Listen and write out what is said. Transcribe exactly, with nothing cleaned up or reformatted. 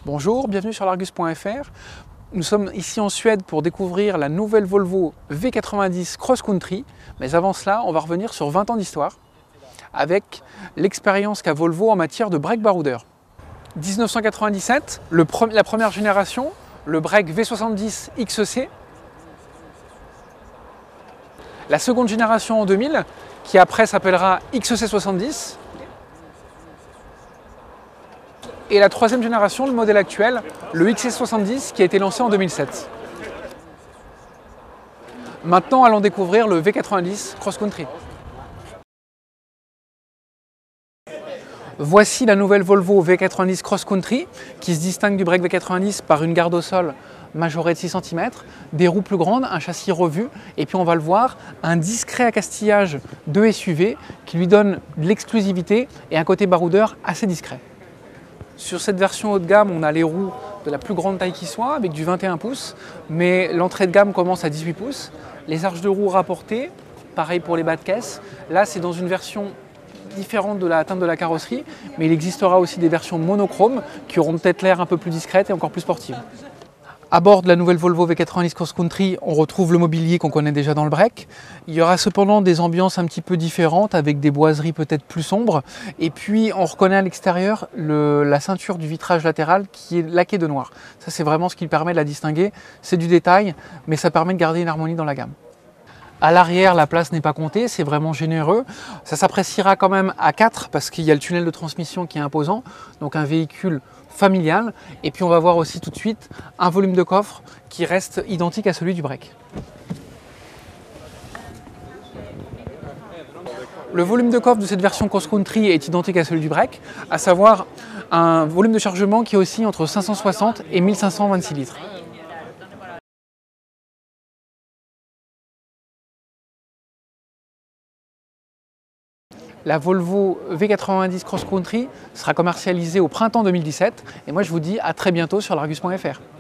Bonjour, bienvenue sur l'Argus point F R. Nous sommes ici en Suède pour découvrir la nouvelle Volvo V quatre-vingt-dix Cross Country. Mais avant cela, on va revenir sur vingt ans d'histoire avec l'expérience qu'a Volvo en matière de break baroudeur. mille neuf cent quatre-vingt-dix-sept, le pre la première génération, le break V soixante-dix X C. La seconde génération en deux mille, qui après s'appellera X C soixante-dix. Et la troisième génération, le modèle actuel, le X C soixante-dix, qui a été lancé en deux mille sept. Maintenant, allons découvrir le V quatre-vingt-dix Cross Country. Voici la nouvelle Volvo V quatre-vingt-dix Cross Country, qui se distingue du break V quatre-vingt-dix par une garde au sol majorée de six centimètres, des roues plus grandes, un châssis revu, et puis on va le voir, un discret accastillage de S U V qui lui donne de l'exclusivité et un côté baroudeur assez discret. Sur cette version haut de gamme, on a les roues de la plus grande taille qui soit, avec du vingt et un pouces, mais l'entrée de gamme commence à dix-huit pouces. Les arches de roues rapportées, pareil pour les bas de caisse. Là, c'est dans une version différente de la teinte de la carrosserie, mais il existera aussi des versions monochromes qui auront peut-être l'air un peu plus discrètes et encore plus sportives. À bord de la nouvelle Volvo V quatre-vingt-dix Cross Country, on retrouve le mobilier qu'on connaît déjà dans le break. Il y aura cependant des ambiances un petit peu différentes avec des boiseries peut-être plus sombres. Et puis on reconnaît à l'extérieur la ceinture du vitrage latéral qui est laquée de noir. Ça, c'est vraiment ce qui permet de la distinguer. C'est du détail, mais ça permet de garder une harmonie dans la gamme. À l'arrière, la place n'est pas comptée, c'est vraiment généreux. Ça s'appréciera quand même à quatre parce qu'il y a le tunnel de transmission qui est imposant. Donc un véhicule familial. Et puis on va voir aussi tout de suite un volume de coffre qui reste identique à celui du break. Le volume de coffre de cette version Cross Country est identique à celui du break, à savoir un volume de chargement qui est aussi entre cinq cent soixante et mille cinq cent vingt-six litres. La Volvo V quatre-vingt-dix Cross Country sera commercialisée au printemps deux mille dix-sept et moi je vous dis à très bientôt sur l'Argus point F R.